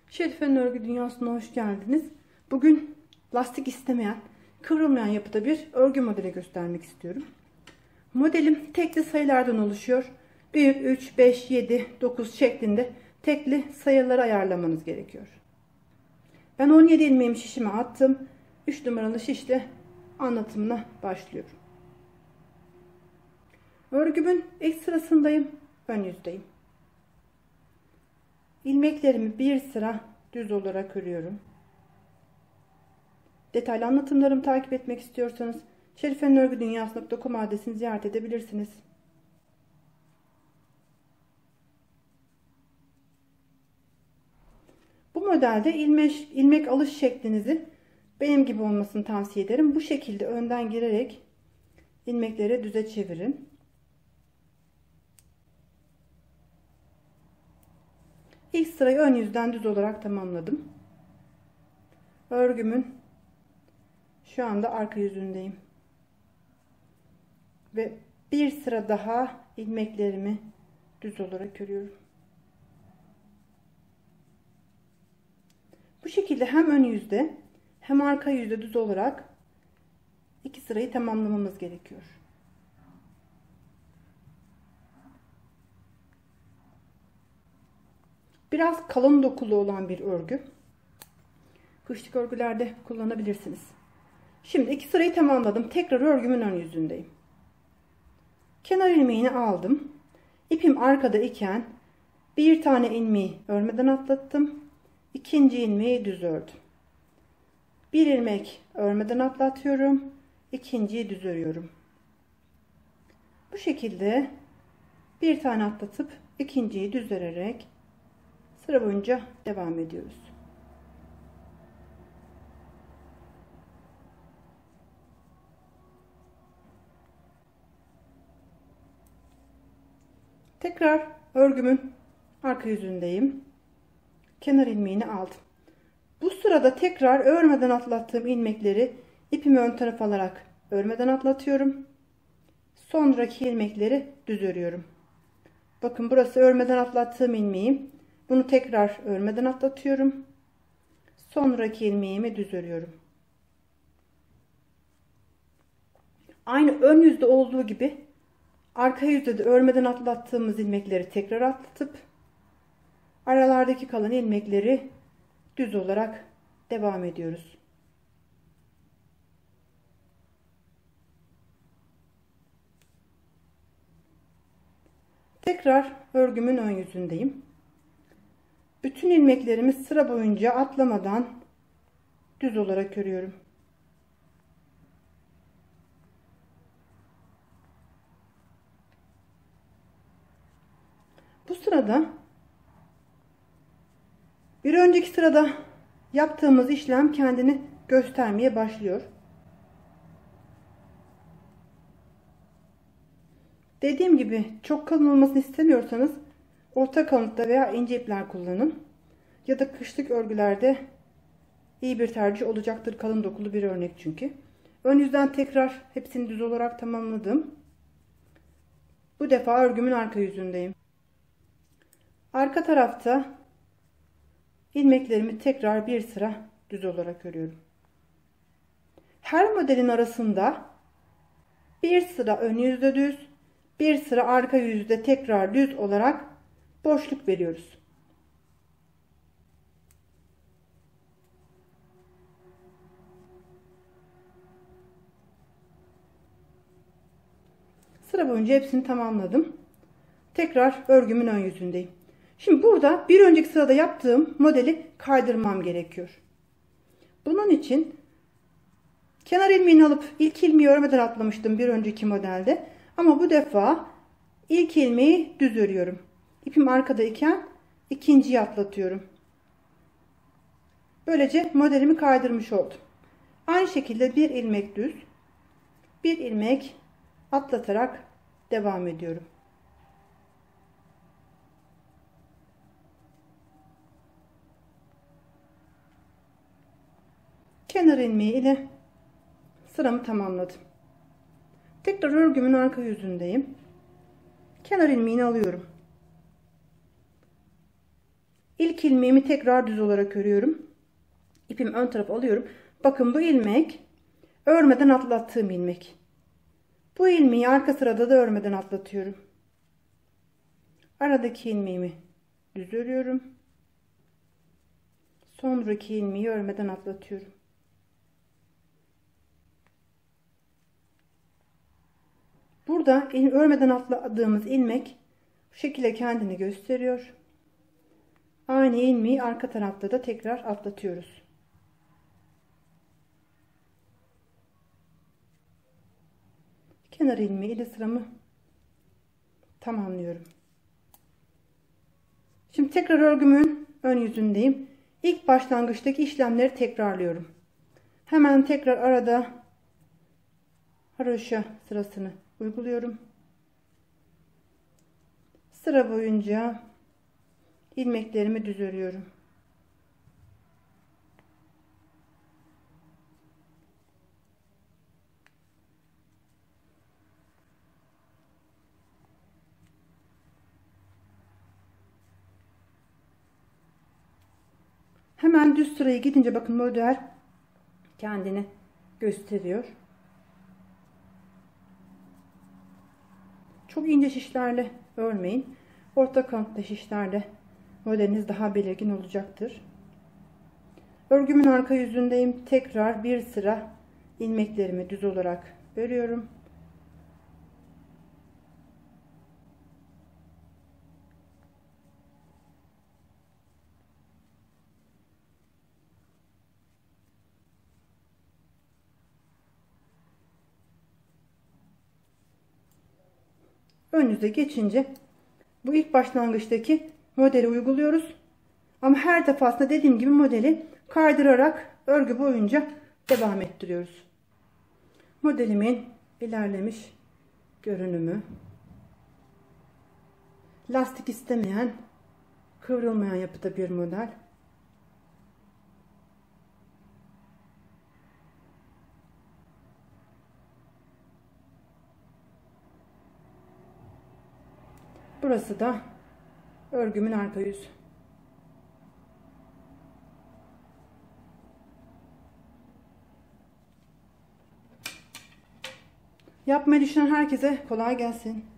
Şerife'nin örgü dünyasına hoş geldiniz. Bugün lastik istemeyen, kıvrılmayan yapıda bir örgü modeli göstermek istiyorum. Modelim tekli sayılardan oluşuyor. 1, 3, 5, 7, 9 şeklinde tekli sayıları ayarlamanız gerekiyor. Ben 17 ilmeğimi şişime attım. 3 numaralı şişle anlatımına başlıyorum. Örgümün ilk sırasındayım. Ön yüzdeyim. İlmeklerimi bir sıra düz olarak örüyorum. Detaylı anlatımlarımı takip etmek istiyorsanız şerifenörgüdünyası.com adresini ziyaret edebilirsiniz. Bu modelde ilmek alış şeklinizi benim gibi olmasını tavsiye ederim. Bu şekilde önden girerek ilmekleri düze çevirin. İlk sırayı ön yüzden düz olarak tamamladım. Örgümün şu anda arka yüzündeyim. Ve bir sıra daha ilmeklerimi düz olarak örüyorum. Bu şekilde hem ön yüzde hem arka yüzde düz olarak iki sırayı tamamlamamız gerekiyor. Biraz kalın dokulu olan bir örgü. Kışlık örgülerde kullanabilirsiniz. Şimdi iki sırayı tamamladım. Tekrar örgümün ön yüzündeyim. Kenar ilmeğini aldım. İpim arkada iken bir tane ilmeği örmeden atlattım. İkinci ilmeği düz ördüm. Bir ilmek örmeden atlatıyorum. İkinciyi düz örüyorum. Bu şekilde bir tane atlatıp ikinciyi düz örerek sıra boyunca devam ediyoruz. Tekrar örgümün arka yüzündeyim. Kenar ilmeğini aldım. Bu sırada tekrar örmeden atlattığım ilmekleri ipimi ön tarafa alarak örmeden atlatıyorum. Sonraki ilmekleri düz örüyorum. Bakın burası örmeden atlattığım ilmeğim. Bunu tekrar örmeden atlatıyorum. Sonraki ilmeğimi düz örüyorum. Aynı ön yüzde olduğu gibi arka yüzde de örmeden atlattığımız ilmekleri tekrar atlatıp aralardaki kalan ilmekleri düz olarak devam ediyoruz. Tekrar örgümün ön yüzündeyim. Bütün ilmeklerimi sıra boyunca atlamadan düz olarak örüyorum. Bu sırada bir önceki sırada yaptığımız işlem kendini göstermeye başlıyor. Dediğim gibi çok kalın olmasını istemiyorsanız orta kalınlıkta veya ince ipler kullanın. Ya da kışlık örgülerde iyi bir tercih olacaktır. Kalın dokulu bir örnek çünkü. Ön yüzden tekrar hepsini düz olarak tamamladım. Bu defa örgümün arka yüzündeyim. Arka tarafta ilmeklerimi tekrar bir sıra düz olarak örüyorum. Her modelin arasında bir sıra ön yüzde düz, bir sıra arka yüzde tekrar düz olarak boşluk veriyoruz. Sıra boyunca hepsini tamamladım. Tekrar örgümün ön yüzündeyim. Şimdi burada bir önceki sırada yaptığım modeli kaydırmam gerekiyor. Bunun için kenar ilmeğini alıp ilk ilmeği örmeden atlamıştım bir önceki modelde. Ama bu defa ilk ilmeği düz örüyorum. İpim arkadayken ikinciyi atlatıyorum. Böylece modelimi kaydırmış oldum. Aynı şekilde bir ilmek düz, bir ilmek atlatarak devam ediyorum. Kenar ilmeği ile sıramı tamamladım. Tekrar örgümün arka yüzündeyim. Kenar ilmeğini alıyorum. İlk ilmeğimi tekrar düz olarak örüyorum. İpimi ön tarafa alıyorum. Bakın bu ilmek örmeden atlattığım ilmek. Bu ilmeği arka sırada da örmeden atlatıyorum. Aradaki ilmeğimi düz örüyorum. Sonraki ilmeği örmeden atlatıyorum. Burada örmeden atladığımız ilmek bu şekilde kendini gösteriyor. Aynı ilmeği arka tarafta da tekrar atlatıyoruz. Kenar ilmeği ile sıramı tamamlıyorum. Şimdi tekrar örgümün ön yüzündeyim. İlk başlangıçtaki işlemleri tekrarlıyorum. Hemen tekrar arada haroşa sırasını uyguluyorum. Sıra boyunca ilmeklerimi düz örüyorum. Hemen düz sırayı gidince bakın model kendini gösteriyor. Çok ince şişlerle örmeyin. Orta kalınlıkta şişlerle modeliniz daha belirgin olacaktır. Örgümün arka yüzündeyim. Tekrar bir sıra ilmeklerimi düz olarak örüyorum. Ön yüze geçince bu ilk başlangıçtaki modeli uyguluyoruz. Ama her defasında dediğim gibi modeli kaydırarak örgü boyunca devam ettiriyoruz. Modelimin ilerlemiş görünümü. Lastik istemeyen, kıvrılmayan yapıda bir model. Burası da örgümün arka yüzü. Yapmayı düşünen herkese kolay gelsin.